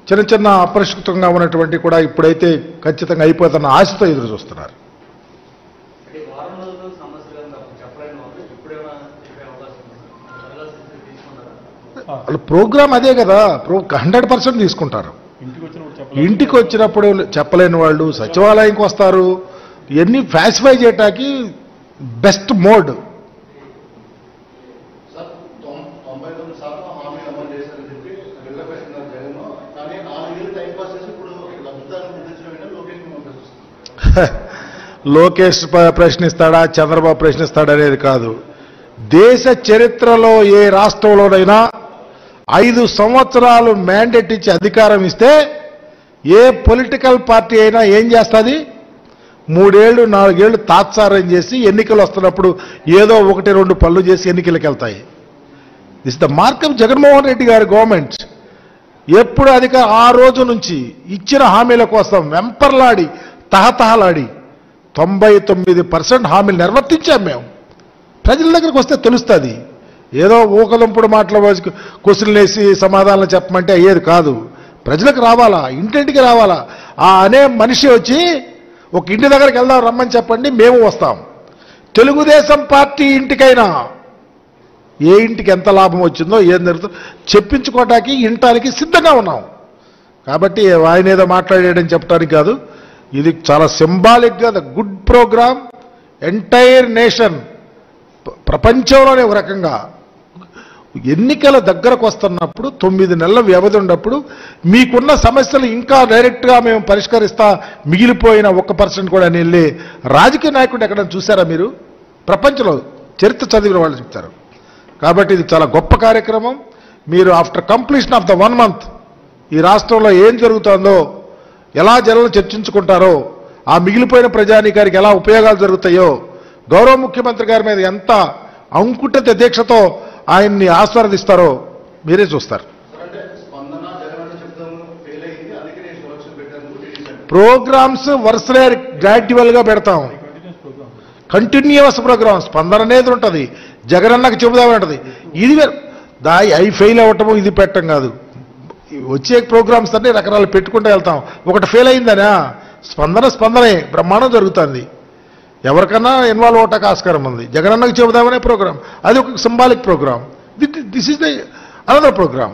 చిన్న చిన్న అపరిష్కృతంగా ఉన్నటువంటి కూడా ఇప్పుడైతే ఖచ్చితంగా అయిపోతున్న ఆశతో ఎదురు చూస్తున్నారు. వాళ్ళు ప్రోగ్రామ్ అదే కదా, 100% తీసుకుంటారు. ఇంటికి వచ్చినప్పుడు చెప్పలేని వాళ్ళు సచివాలయంకి వస్తారు. ఇవన్నీ ఫ్యాసిఫై చేయటానికి బెస్ట్ మోడ్. లోకేష్ ప్రశ్నిస్తాడా, చంద్రబాబు ప్రశ్నిస్తాడా అనేది కాదు. దేశ చరిత్రలో ఏ రాష్ట్రంలోనైనా 5 సంవత్సరాలు మ్యాండేట్ ఇచ్చి అధికారం ఇస్తే ఏ పొలిటికల్ పార్టీ అయినా ఏం చేస్తుంది? 3 ఏళ్ళు 4 ఏళ్ళు తాత్సారం చేసి ఎన్నికలు వస్తున్నప్పుడు ఏదో 1-2 పనులు చేసి ఎన్నికలకు వెళ్తాయి. This the mark of Jaganmohan Reddy గారి గవర్నమెంట్. ఎప్పుడు ఆ రోజు నుంచి ఇచ్చిన హామీల కోసం వెంపర్లాడి తహతహలాడి 99% హామీలు నిర్వర్తించాం మేము. ప్రజల దగ్గరికి వస్తే తెలుస్తుంది. ఏదో ఊకదంపుడు మాటల క్వశ్చన్లు వేసి సమాధానాలు చెప్పమంటే అయ్యేది కాదు. ప్రజలకు రావాలా, ఇంటింటికి రావాలా. అనే మనిషి వచ్చి ఒక ఇంటి దగ్గరికి వెళ్దాం రమ్మని చెప్పండి, మేము వస్తాం. తెలుగుదేశం పార్టీ ఇంటికైనా ఏ ఇంటికి ఎంత లాభం వచ్చిందో ఏం జరుగుతుందో చెప్పించుకోవటానికి ఇంటానికి సిద్ధంగా ఉన్నాం. కాబట్టి ఆయన ఏదో మాట్లాడేయడం చెప్పడానికి కాదు, ఇది చాలా సింబాలిక్గా the good program. Entire nation ప్రపంచంలోనే ఒక రకంగా ఎన్నికల దగ్గరకు వస్తున్నప్పుడు 9 నెలల వ్యవధి ఉన్నప్పుడు మీకున్న సమస్యలు ఇంకా డైరెక్ట్గా మేము పరిష్కరిస్తా, మిగిలిపోయిన 1% కూడా వెళ్ళి రాజకీయ నాయకుడు ఎక్కడ చూసారా మీరు? ప్రపంచంలో చరిత్ర చదివిన వాళ్ళు చెప్తారు. కాబట్టి ఇది చాలా గొప్ప కార్యక్రమం. మీరు after completion of the 1 month ఈ రాష్ట్రంలో ఏం జరుగుతుందో, ఎలా జనాలు చర్చించుకుంటారో, ఆ మిగిలిపోయిన ప్రజానీకానికి ఎలా ఉపయోగాలు జరుగుతాయో, గౌరవ ముఖ్యమంత్రి గారి మీద ఎంత అంకుఠిత దీక్షతో ఆయన్ని ఆస్వాదిస్తారో మీరే చూస్తారు. ప్రోగ్రామ్స్ వరుసగా గ్రాడ్యువల్గా పెడతాం. Continuous program. స్పందన అనేది ఉంటుంది, జగనన్నకు చెబుదామని ఉంటుంది. ఇది అవి ఫెయిల్ అవ్వటము ఇది పెట్టడం కాదు. వచ్చే ప్రోగ్రామ్స్ అన్నీ రకరాలు పెట్టుకుంటూ వెళ్తాం. ఒకటి ఫెయిల్ అయిందనా స్పందనే బ్రహ్మాండం జరుగుతుంది. ఎవరికన్నా ఇన్వాల్వ్ అవటానికి ఆస్కారం ఉంది. జగనన్నకు చెబుదామనే ప్రోగ్రామ్, అది ఒక symbolic program. This is the another program.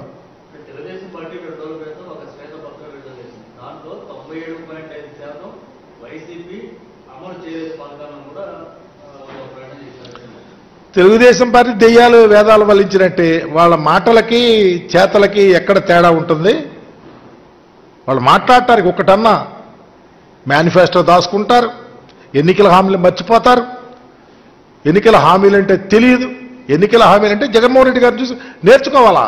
Telugu Desam party దెయ్యాలు వేదాలు వల్లించినట్టే వాళ్ళ మాటలకి చేతలకి ఎక్కడ తేడా ఉంటుంది? వాళ్ళు మాట్లాడటానికి ఒకటన్నా మేనిఫెస్టో దాచుకుంటారు, ఎన్నికల హామీలు మర్చిపోతారు. ఎన్నికల హామీలంటే తెలియదు. ఎన్నికల హామీలంటే జగన్మోహన్ రెడ్డి గారు చూసి నేర్చుకోవాలా?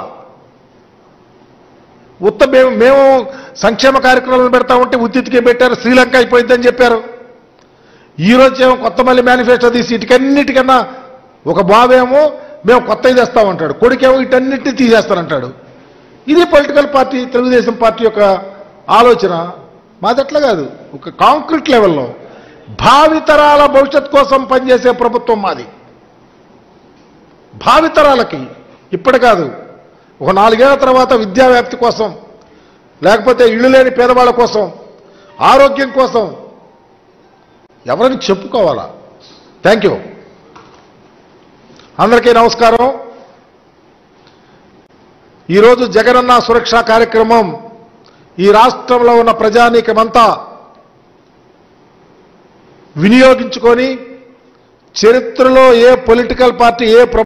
మేము సంక్షేమ కార్యక్రమాలను పెడతా ఉంటే ఉత్తికే పెట్టారు, శ్రీలంక అయిపోయిందని చెప్పారు. ఈరోజు ఏమో కొత్త మళ్ళీ మేనిఫెస్టో తీసి ఇటుకన్నిటికన్నా ఒక బాబేమో మేము కొత్తవి తెస్తామంటాడు, కొడుకేమో ఇటన్నిటినీ తీసేస్తానంటాడు. ఇది పొలిటికల్ పార్టీ తెలుగుదేశం పార్టీ యొక్క ఆలోచన. మాదట్లా కాదు, ఒక కాంక్రీట్ లెవెల్లో భావితరాల భవిష్యత్ కోసం పనిచేసే ప్రభుత్వం మాది. భావితరాలకి ఇప్పటి కాదు, ఒక 4 ఏళ్ల తర్వాత విద్యా వ్యాప్తి కోసం, లేకపోతే ఇళ్ళు లేని పేదవాళ్ళ కోసం, ఆరోగ్యం కోసం ఎవరిని చెప్పుకోవాలా? Thank you. అందరికీ నమస్కారం. ఈరోజు జగనన్న సురక్ష కార్యక్రమం ఈ రాష్ట్రంలో ఉన్న ప్రజానీకమంతా వినియోగించుకొని చరిత్రలో ఏ పొలిటికల్ పార్టీ ఏ